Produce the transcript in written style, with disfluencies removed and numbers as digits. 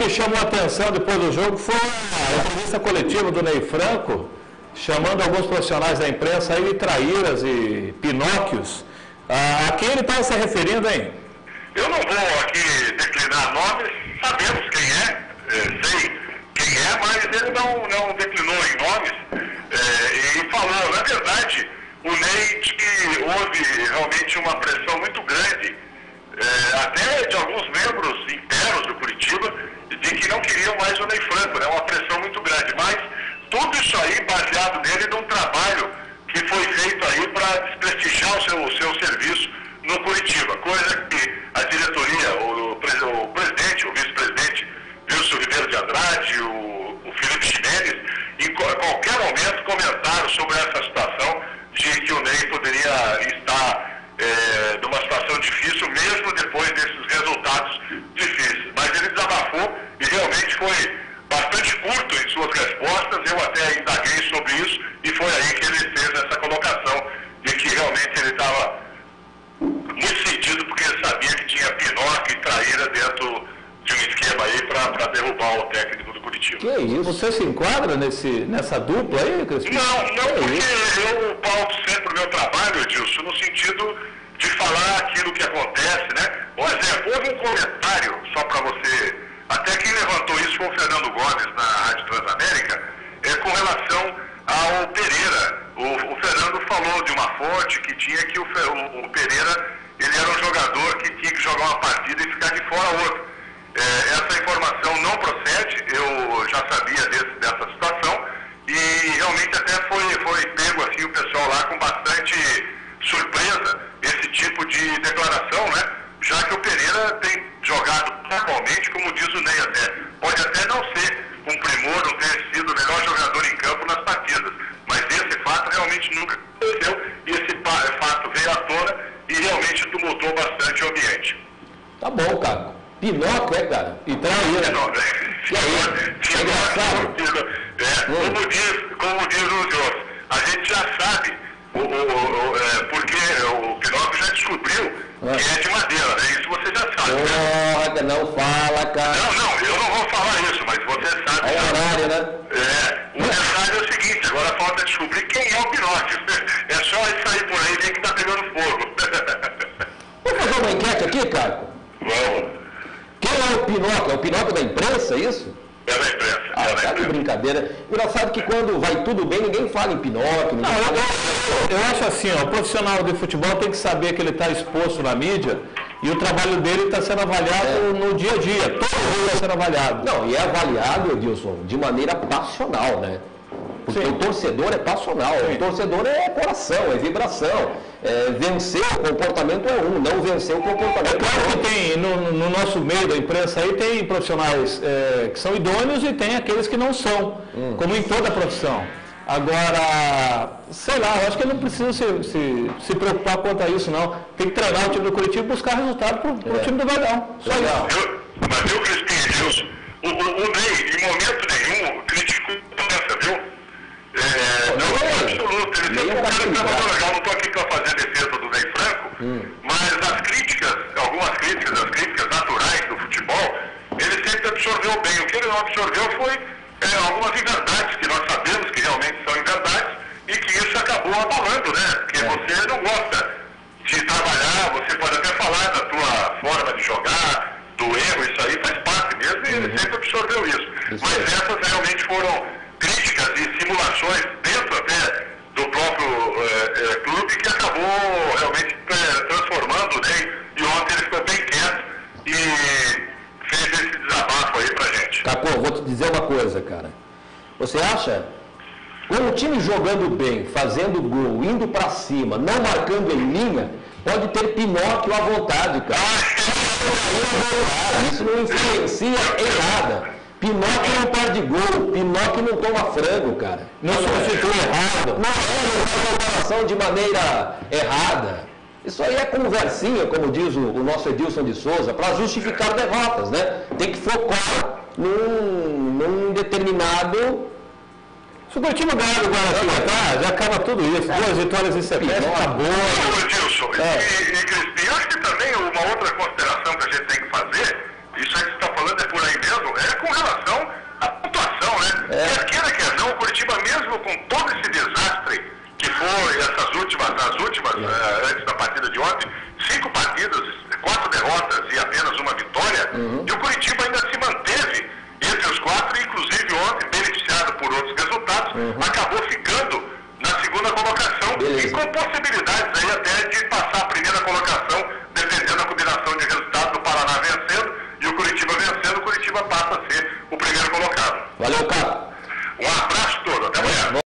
me chamou a atenção depois do jogo foi a entrevista coletiva do Ney Franco, chamando alguns profissionais da imprensa aí de traíras e pinóquios. A quem ele estava se referindo, hein? Eu não vou aqui declinar nomes, sabemos quem é, sei quem é, mas ele não declinou em nomes e falou, na verdade, o Ney diz que houve realmente uma pressão muito grande, até de alguns membros internos do Curitiba, de que não queriam mais o Ney Franco, né? Uma pressão muito grande, mas tudo isso aí baseado nele num trabalho que foi feito aí para desprestigiar o seu serviço no Curitiba, coisa que a diretoria, o presidente, o vice-presidente Wilson Ribeiro de Andrade, o Felipe Ximenes, em qualquer momento comentaram sobre essa situação de que o Ney poderia estar numa situação difícil, mesmo depois desses resultados difíceis. Mas ele desabafou e realmente foi bastante curto em suas respostas, eu até indaguei sobre isso e foi aí que ele fez essa colocação de que realmente ele estava muito sentido porque ele sabia que tinha pinóquio e traíra dentro de um esquema aí para derrubar o técnico do Curitiba. Que isso? Você se enquadra nessa dupla aí, Crispim? Não, porque eu pauto sempre o meu trabalho, Edilson, no sentido de falar aquilo que acontece, né? Por exemplo, houve um comentário, só para você, até quem levantou isso foi o Fernando Gomes na Rádio Transamérica, com relação ao Pereira. O Fernando falou de uma fonte que tinha que o Pereira, ele era um jogador que tinha que jogar uma partida e ficar de fora outra. Essa informação não procede, eu já sabia dessa situação e realmente até foi pego assim o pessoal lá com bastante surpresa esse tipo de declaração, né? Já que o Pereira tem jogado totalmente, como diz o Ney até, pode até não ser um primor, não ter sido o melhor jogador em campo nas partidas, mas esse fato realmente nunca aconteceu e esse fato veio à tona e realmente tumultuou bastante o ambiente. Tá bom, cara. Pinóquio, cara? E traíra. Como diz os outros, a gente já sabe, porque o Pinóquio já descobriu que é de madeira, né? Isso você já sabe. Porra, não fala, cara. Não, eu não vou falar isso, mas você sabe. É o horário, né? O detalhe é o seguinte, agora falta descobrir quem é o Pinóquio. É só isso aí por aí, nem que tá pegando fogo. Vamos fazer uma enquete aqui, cara? Vamos. Quem é o Pinóquio? É o Pinóquio da imprensa, é isso? É da imprensa. Tá de brincadeira. Engraçado que quando vai tudo bem, ninguém fala em Pinóquio. Eu acho assim, ó, o profissional de futebol tem que saber que ele está exposto na mídia e o trabalho dele está sendo avaliado no dia a dia. Todo mundo está sendo avaliado. Não, e é avaliado, Edilson, de maneira passional, né? Porque o torcedor é passional, o torcedor é coração, é vibração. Vencer o comportamento é não vencer o comportamento é claro que tem, no nosso meio da imprensa aí, tem profissionais que são idôneos e tem aqueles que não são, como em toda profissão. Agora, sei lá, eu acho que ele não precisa se preocupar quanto a isso, não. Tem que treinar o time do Curitiba e buscar resultado para o time do Verdão. Só isso. Mas eu, Crispim, Deus, o Ney, em momento nenhum, criticou a imprensa, viu? Não, absoluto. Ele sempre um cara legal. Não estou aqui para fazer defesa do Ney Franco, mas as críticas naturais do futebol, ele sempre absorveu bem. O que ele não absorveu foi algumas inverdades, que nós sabemos que realmente são inverdades, e que isso acabou abalando, né? Porque você não gosta de trabalhar, você pode até falar da tua forma de jogar, do erro, isso aí faz parte mesmo, e ele sempre absorveu isso. Mas essas realmente foram críticas e simulações dentro até do próprio clube que acabou realmente transformando o Ney, e ontem ele ficou bem quieto e fez esse desabafo aí pra gente. Cacô, vou te dizer uma coisa, cara. Você acha, com o time jogando bem, fazendo gol, indo pra cima, não marcando em linha, pode ter Pinóquio à vontade, cara. Isso não influencia em nada. Pinóquio não perde gol, Pinóquio não toma frango, cara. Não substitui errado. Não faz comparação de maneira errada. Isso aí é conversinha, como diz o nosso Edilson de Souza, para justificar derrotas, né? Tem que focar num determinado... Se o Curitiba ganhar do Guaratinguetá, já acaba tudo isso. 2 vitórias em sequência, acabou. Edilson, e Crispim, eu acho que também uma outra consideração que a gente tem que fazer, isso aí que você está falando é por aí mesmo, é com partida de ontem, 5 partidas, 4 derrotas e apenas uma vitória, e o Curitiba ainda se manteve entre os 4, inclusive ontem, beneficiado por outros resultados, acabou ficando na segunda colocação e com possibilidades aí até de passar a primeira colocação